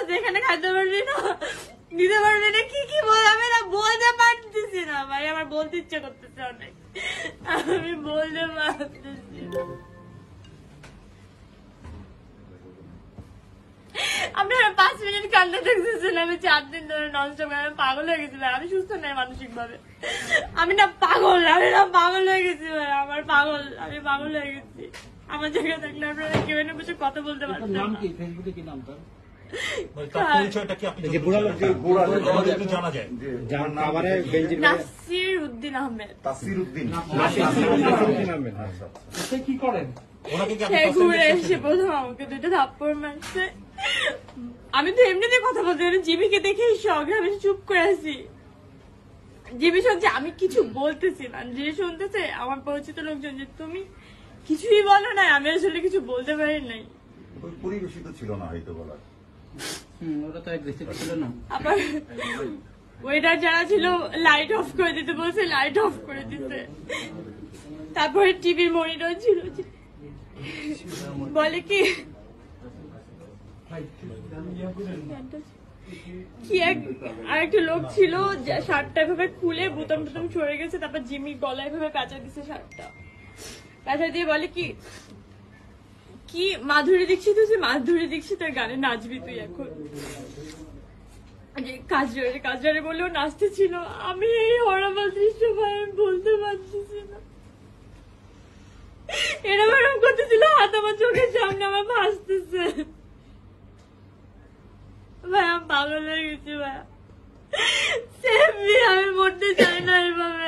বলছে এখানে খাইতে পারবি না, দিতে পারবি না, কি কি বল, আমি না বলতে পারতেছি না ভাই, আমার বলতে ইচ্ছে করতেছে অনেক, আমি বলতে পারতেছি না। আপনারা 5 মিনিট কান্না দেখতেছেন, আমি 4 দিন ধরে ননস্টপ, আমি পাগল হয়ে গেছি ভাই, আমি সুস্থ নাই মানসিক ভাবে, আমি না পাগল হয়ে গেছি ভাই, আমার পাগল, আমি পাগল হয়ে গেছি। আমার জায়গায় থাকলে আপনারা কেউ এনে বসে কথা বলতে পারতেন না। নাসির উদ্দিন আহমেদ। কি করেন? ঘুরে এসে প্রথম আমাকে 2টা থাপ্পড় মারছে, আমি তো এমনিতে কথা বলতে পারি, জিমিকে দেখে শখ, আমি চুপ করে আছি, জিমি শুনছে আমি কিছু বলতেছি না, যে শুনতেছে আমার পরিচিত লোকজন যে তুমি কিছুই বলো না, আমি আসলে কিছু বলতে পারি নাই, পরিবেশিত ছিল না হয়তো বলার, ওটা তো অ্যাগ্রেসিভ ছিল না। আবার ওয়েটার যারা ছিল লাইট অফ করে দিতে বলছে, লাইট অফ করে দিতে, তারপরে টিভির মনিটর ছিল, বলে কি আরেকটা লোক ছিল শার্টটা এভাবে খুলে বোতাম বোতাম সরে গেছে, তারপর জিমি গলায় এভাবে পেঁচা দিছে, শার্টটা পেঁচা দিয়ে বলে কি কি মাধুরী দীক্ষিতের গানে নাচবি তুই এখন, কাজরে বলেও নাচতে ছিল, আমি এই হরবল দৃশ্য ভাই আমি বলতে পারতেছি না, এরকম করতেছিল, হাত আমার চোখের সামনে আমার ভাসতেছে ভাই, আমি পাগল হয়ে গেছি ভাই, আমি মরতে চাই না এইভাবে।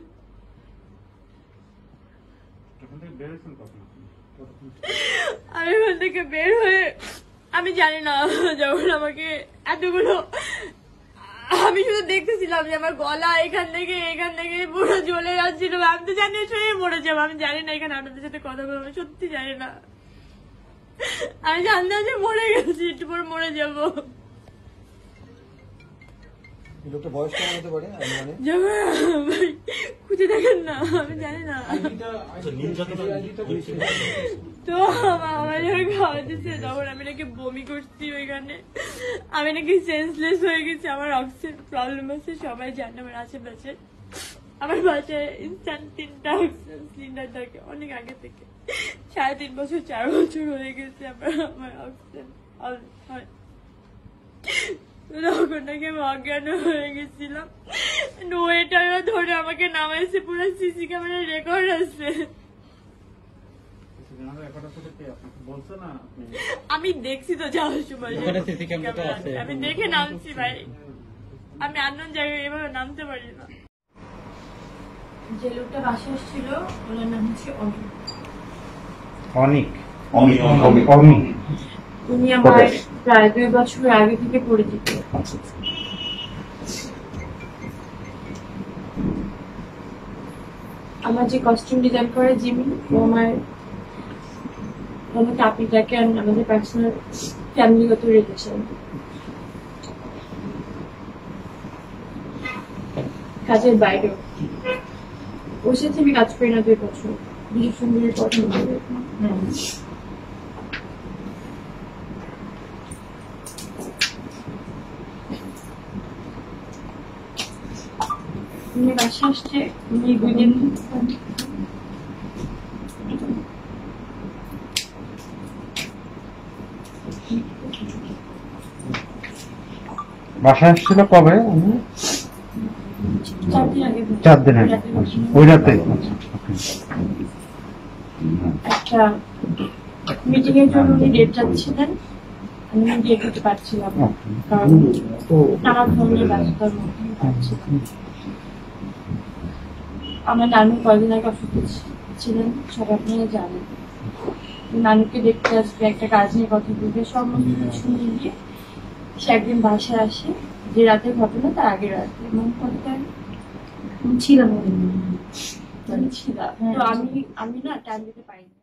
আমি ওখান থেকে বের হয়ে আমি জানি না, যখন আমাকে এতগুলো, আমি শুধু দেখতেছিলাম যে আমার গলা এখান থেকে পুরো জ্বলে যাচ্ছিল, আমি তো জানি শরীরে মরে যাবো, আমি জানি না এখানে আপনাদের সাথে কথা বলবো, আমি সত্যি জানি না, আমি জানতাম যে মরে গেছি, একটু পর মরে যাবো। খুঁজে দেখেন না, আমি জানি না, তো আমার যখন খাওয়া দিচ্ছে তখন আমি নাকি বমি করছি ওইখানে, আমি নাকি সেন্সলেস হয়ে গেছি, আমার অক্সিজেন প্রবলেম আছে, সবাই জানে আমার আশেপাশে, আমার বাসায় ইনস্ট্যান্ট 3টা অক্সিজেন সিলিন্ডার থাকে অনেক আগে থেকে, 3.5 বছর 4 বছর হয়ে গেছে আমার অক্সিজেন হয়, তখন নাকি আমি অজ্ঞান হয়ে গেছিলাম, ওয়েটারও ধরে আমাকে নামাইছে, পুরো সিসি ক্যামেরা রেকর্ড আছে, আমি দেখছি তো যাওয়ার সময়, আমি দেখে নামছি ভাই, আমি আননোন জায়গায় এভাবে নামতে পারি না। যে লোকটা বাসে আসছিল ওনার নাম হচ্ছে অনিক, উনি আমার প্রায় 2 বছর আগে থেকে পরিচিত। আমার যে কস্টিউম ডিজাইন করে জিমি, ও আমার আপনি দেখেন আমাদের পার্সোনাল ফ্যামিলিগত রিলেশন, কাজের বাইরেও ওর সাথে আমি কাজ করি না 2 বছর, বিশেষ সুন্দরী পছন্দ করে। উনি বাসা আসছে, উনি 2 দিন বাসা আসছিল কবে? 4 দিন আগে, ওই রাতে একটা মিটিং এর জন্য উনি ডেট চাচ্ছিলেন, আমি ডেট দিতে পারছিলাম না, কারণ নানা ধরনের ব্যস্ততার মধ্যে পারছিলাম। আমার নানু কয়েকদিন আগে অসুস্থ ছিলেন, সব আপনারা জানেন, নানুকে দেখতে আসবে, একটা কাজ নিয়ে কথা বলবে, সমস্ত কিছু মিলিয়ে সে একদিন বাসায় আসে, যে রাতের ঘটনা তার আগের রাতে, এবং ছিলাম, তো আমি না টাইম দিতে পারিনি।